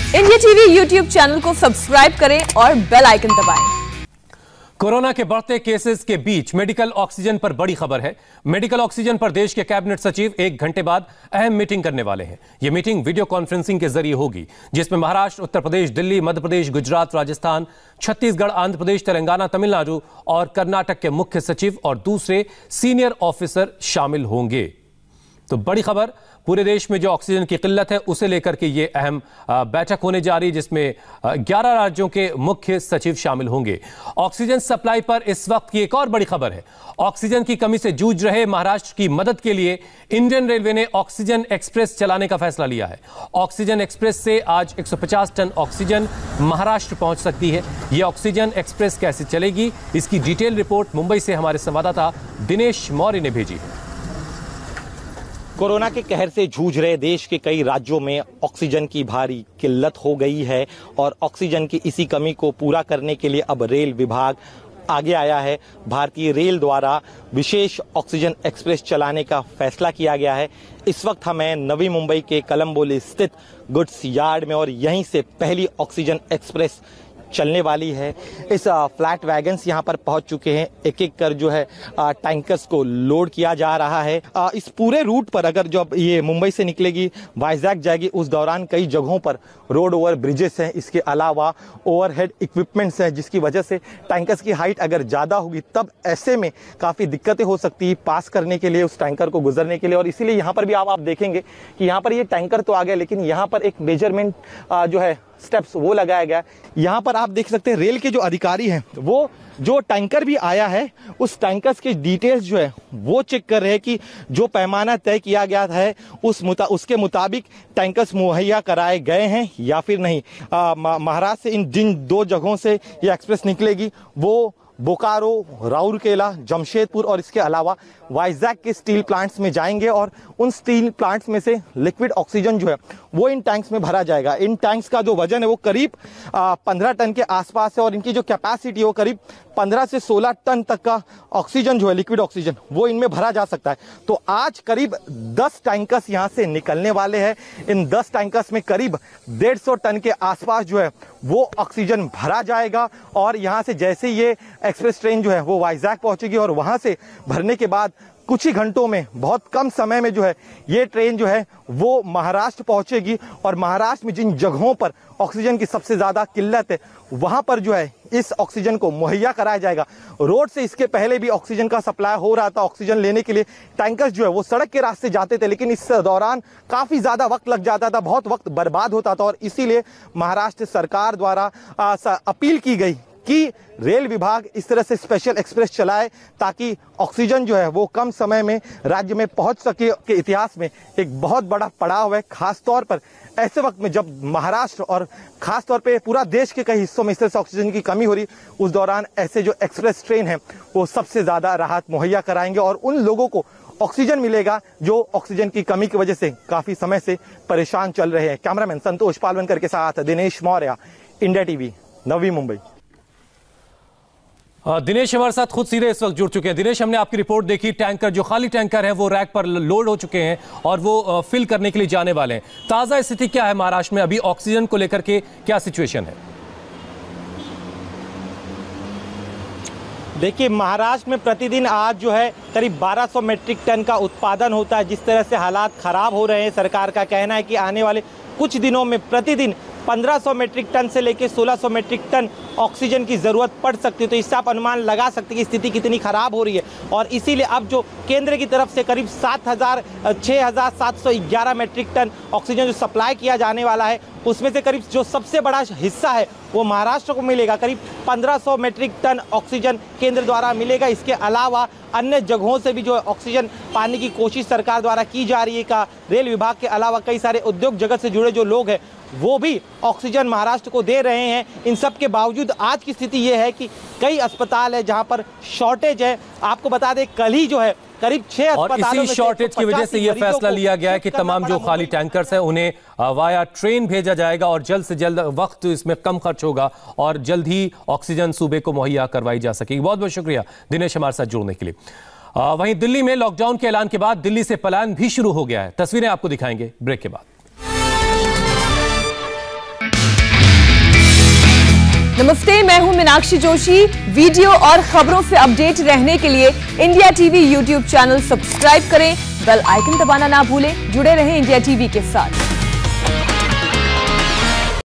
India TV YouTube channel को subscribe करें और बेल आइकन दबाएं। कोरोना के बढ़ते केसेस के बीच मेडिकल ऑक्सीजन पर बड़ी खबर है। मेडिकल ऑक्सीजन पर देश के कैबिनेट सचिव 1 घंटे बाद अहम मीटिंग करने वाले हैं। यह मीटिंग वीडियो कॉन्फ्रेंसिंग के जरिए होगी, जिसमें महाराष्ट्र, उत्तर प्रदेश, दिल्ली, मध्य प्रदेश, गुजरात, राजस्थान, छत्तीसगढ़, आंध्र प्रदेश, तेलंगाना, तमिलनाडु और कर्नाटक के मुख्य सचिव और दूसरे सीनियर ऑफिसर शामिल होंगे। तो बड़ी खबर, पूरे देश में जो ऑक्सीजन की किल्लत है उसे लेकर के ये अहम बैठक होने जा रही है, जिसमें 11 राज्यों के मुख्य सचिव शामिल होंगे। ऑक्सीजन सप्लाई पर इस वक्त की एक और बड़ी खबर है। ऑक्सीजन की कमी से जूझ रहे महाराष्ट्र की मदद के लिए इंडियन रेलवे ने ऑक्सीजन एक्सप्रेस चलाने का फैसला लिया है। ऑक्सीजन एक्सप्रेस से आज 150 टन ऑक्सीजन महाराष्ट्र पहुंच सकती है। यह ऑक्सीजन एक्सप्रेस कैसे चलेगी, इसकी डिटेल रिपोर्ट मुंबई से हमारे संवाददाता दिनेश मौर्य ने भेजी है। कोरोना के कहर से जूझ रहे देश के कई राज्यों में ऑक्सीजन की भारी किल्लत हो गई है और ऑक्सीजन की इसी कमी को पूरा करने के लिए अब रेल विभाग आगे आया है। भारतीय रेल द्वारा विशेष ऑक्सीजन एक्सप्रेस चलाने का फैसला किया गया है। इस वक्त हमें नवी मुंबई के कलम्बोली स्थित गुड्स यार्ड में और यहीं से पहली ऑक्सीजन एक्सप्रेस चलने वाली है। इस फ्लैट वैगन्स यहाँ पर पहुंच चुके हैं। एक एक कर जो है टैंकर्स को लोड किया जा रहा है। इस पूरे रूट पर अगर जब ये मुंबई से निकलेगी वाइजैक जाएगी, उस दौरान कई जगहों पर रोड ओवर ब्रिजेस हैं। इसके अलावा ओवरहेड इक्विपमेंट्स हैं, जिसकी वजह से टैंकर्स की हाइट अगर ज़्यादा होगी तब ऐसे में काफ़ी दिक्कतें हो सकती है पास करने के लिए, उस टैंकर को गुजरने के लिए। और इसीलिए यहाँ पर भी आप देखेंगे कि यहाँ पर ये टैंकर तो आ गया, लेकिन यहाँ पर एक मेजरमेंट जो है स्टेप्स वो लगाया गया। यहाँ पर आप देख सकते हैं रेल के जो अधिकारी हैं वो जो टैंकर भी आया है उस टैंकर्स के डिटेल्स जो है वो चेक कर रहे हैं कि जो पैमाना तय किया गया है उसके मुताबिक टैंकर्स मुहैया कराए गए हैं या फिर नहीं। महाराष्ट्र से इन जिन 2 जगहों से ये एक्सप्रेस निकलेगी वो बोकारो, राउरकेला, जमशेदपुर और इसके अलावा वाइजैक के स्टील प्लांट्स में जाएंगे और उन स्टील प्लांट्स में से लिक्विड ऑक्सीजन जो है वो इन टैंक्स में भरा जाएगा। इन टैंक्स का जो वजन है वो करीब 15 टन के आसपास है और इनकी जो कैपेसिटी है वो करीब 15 से 16 टन तक का ऑक्सीजन जो है लिक्विड ऑक्सीजन वो इनमें भरा जा सकता है। तो आज करीब 10 टैंकर्स यहाँ से निकलने वाले हैं। इन 10 टैंकर्स में करीब 150 टन के आसपास जो है वो ऑक्सीजन भरा जाएगा और यहाँ से जैसे ये एक्सप्रेस ट्रेन जो है वो वाइजैक पहुंचेगी और वहां से भरने के बाद कुछ ही घंटों में, बहुत कम समय में जो है ये ट्रेन जो है वो महाराष्ट्र पहुंचेगी। और महाराष्ट्र में जिन जगहों पर ऑक्सीजन की सबसे ज्यादा किल्लत है वहां पर जो है इस ऑक्सीजन को मुहैया कराया जाएगा। रोड से इसके पहले भी ऑक्सीजन का सप्लाई हो रहा था। ऑक्सीजन लेने के लिए टैंकर्स जो है वो सड़क के रास्ते जाते थे, लेकिन इस दौरान काफी ज्यादा वक्त लग जाता था, बहुत वक्त बर्बाद होता था और इसीलिए महाराष्ट्र सरकार द्वारा अपील की गई कि रेल विभाग इस तरह से स्पेशल एक्सप्रेस चलाए ताकि ऑक्सीजन जो है वो कम समय में राज्य में पहुंच सके। के इतिहास में एक बहुत बड़ा पड़ाव है, खासतौर पर ऐसे वक्त में जब महाराष्ट्र और खासतौर पे पूरा देश के कई हिस्सों में इस तरह से ऑक्सीजन की कमी हो रही। उस दौरान ऐसे जो एक्सप्रेस ट्रेन है वो सबसे ज्यादा राहत मुहैया कराएंगे और उन लोगों को ऑक्सीजन मिलेगा जो ऑक्सीजन की कमी की वजह से काफी समय से परेशान चल रहे हैं। कैमरामैन संतोष पालवनकर के साथ दिनेश मौर्य, इंडिया टीवी, नवी मुंबई। दिनेश हमारे साथ खुद सीधे इस वक्त जुड़ चुके हैं। दिनेश, हमने आपकी रिपोर्ट देखी, टैंकर जो खाली टैंकर है वो रैक पर लोड हो चुके हैं और वो फिल करने के लिए जाने वाले हैं। ताजा स्थिति क्या है महाराष्ट्र में, अभी ऑक्सीजन को लेकर के क्या सिचुएशन है? देखिए, महाराष्ट्र में प्रतिदिन आज जो है करीब 1200 मेट्रिक टन का उत्पादन होता है। जिस तरह से हालात खराब हो रहे हैं, सरकार का कहना है कि आने वाले कुछ दिनों में प्रतिदिन 1500 मेट्रिक टन से लेकर 1600 मेट्रिक टन ऑक्सीजन की ज़रूरत पड़ सकती है। तो इससे आप अनुमान लगा सकते हैं कि स्थिति कितनी ख़राब हो रही है और इसीलिए अब जो केंद्र की तरफ से करीब 6711 मेट्रिक टन ऑक्सीजन जो सप्लाई किया जाने वाला है उसमें से करीब जो सबसे बड़ा हिस्सा है वो महाराष्ट्र को मिलेगा। करीब 1500 मेट्रिक टन ऑक्सीजन केंद्र द्वारा मिलेगा। इसके अलावा अन्य जगहों से भी जो ऑक्सीजन पाने की कोशिश सरकार द्वारा की जा रही है। का रेल विभाग के अलावा कई सारे उद्योग जगत से जुड़े जो लोग हैं वो भी ऑक्सीजन महाराष्ट्र को दे रहे हैं। इन सब के बावजूद आज की स्थिति ये है कि कई अस्पताल है जहां पर शॉर्टेज है। आपको बता दें कल ही जो है करीब 6 अस्पतालों और इसी शॉर्टेज की वजह से यह फैसला लिया गया है कि तमाम जो खाली टैंकर्स हैं उन्हें वाया ट्रेन भेजा जाएगा और जल्द से जल्द वक्त इसमें कम खर्च होगा और जल्द ही ऑक्सीजन सूबे को मुहैया करवाई जा सकेगी। बहुत बहुत शुक्रिया दिनेश हमारे साथ जुड़ने के लिए। वहीं दिल्ली में लॉकडाउन के ऐलान के बाद दिल्ली से पलायन भी शुरू हो गया है। तस्वीरें आपको दिखाएंगे ब्रेक के बाद। नमस्ते, मैं हूं मीनाक्षी जोशी। वीडियो और खबरों से अपडेट रहने के लिए India TV YouTube channel subscribe करें, बेल आइकन दबाना ना भूलें। जुड़े रहें इंडिया टीवी के साथ।